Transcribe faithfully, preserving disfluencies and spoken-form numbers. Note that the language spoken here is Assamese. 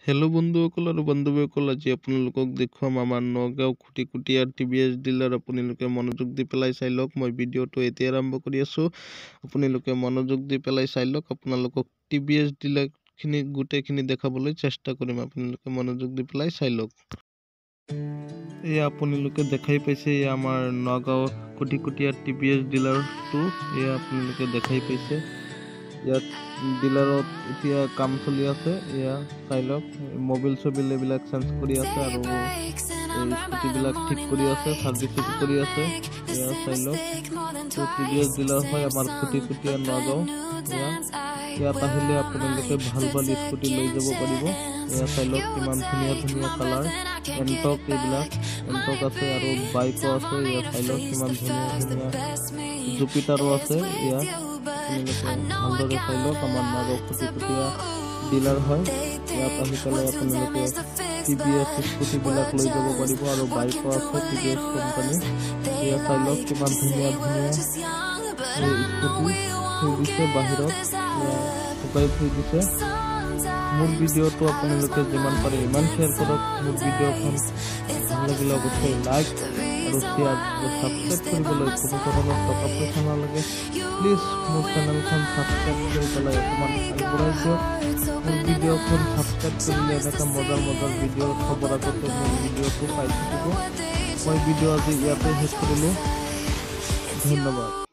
হেল্ল' বন্ধুসকল আৰু বান্ধৱীসকল, আজি আপোনালোকক দেখুৱাম আমাৰ নগাঁও খুটি কুটীয়াৰ টি ভি এছ ডিলাৰ। আপোনালোকে মনোযোগ দি পেলাই চাই লওক। মই ভিডিঅ'টো এতিয়া আৰম্ভ কৰি আছোঁ, আপোনালোকে মনোযোগ দি পেলাই চাই লওক। আপোনালোকক টি ভি এছ ডিলাৰখিনি গোটেইখিনি দেখাবলৈ চেষ্টা কৰিম, আপোনালোকে মনোযোগ দি পেলাই চাই লওক। এয়া আপোনালোকে দেখাই পাইছে, এয়া আমাৰ নগাঁও খুটি কুটীয়াৰ টি ভি এছ ডিলাৰটো। এয়া আপোনালোকে দেখাই পাইছে, ইয়াত ডিলাৰত এতিয়া কাম চলি আছে। এয়া চাই লওক, মোবাইল চবিল এইবিলাক চেঞ্জ কৰি আছে আৰু এই স্কুটিবিলাক ঠিক কৰি আছে, ছাৰ্ভিচিং কৰি আছে। এয়া চাই লওক, টি ভি এছ ডিলাৰ হয় আমাৰ খুটি কুটীয়া নগাঁও। এয়া ইয়াত আহিলে আপোনালোকে ভাল ভাল স্কুটি লৈ যাব পাৰিব। এয়া চাই লওক, কিমান ধুনীয়া ধুনীয়া কালাৰ, এণ্টক এইবিলাক এণ্টক আছে আৰু বাইকো আছে। এয়া চাই লওক, কিমান ধুনীয়া ধুনীয়া জুপিটাৰো আছে। এয়া আপোনালোকে ভালদৰে চাই লওক, আমাৰ নগাঁও খুটি কুটীয়া ডিলাৰ হয়। ইয়াত আহি পেলাই আপোনালোকে টি ভি এছ স্কুটিবিলাক লৈ যাব পাৰিব আৰু বাইকো আছে টি ভি এছ কোম্পানী। এয়া চাই লওক, কিমান ধুনীয়া ধুনীয়া স্কুটি থৈ দিছে বাহিৰত, শুকাই থৈ দিছে। মোৰ ভিডিঅ'টো আপোনালোকে যিমান পাৰে ইমান শ্বেয়াৰ কৰক। মোৰ ভিডিঅ'খন ভাল লাগিলে অৱশ্যেই লাইক আৰু শ্বেয়াৰ আৰু ছাবস্ক্ৰাইব কৰিবলৈ কোনো ধৰণৰ টকা পইচা নালাগে। প্লিজ মোৰ চেনেলখন ছাবস্ক্ৰাইব কৰি পেলাই অকণমান আগবঢ়াই দিয়ক। মোৰ ভিডিঅ'খন ছাবস্ক্ৰাইব কৰিলে এনেকুৱা মজাৰ মজাৰ ভিডিঅ' খবৰ আগতে মোৰ ভিডিঅ'টো পাই থাকিব। মই ভিডিঅ' আজি ইয়াতে শেষ কৰিলোঁ, ধন্যবাদ।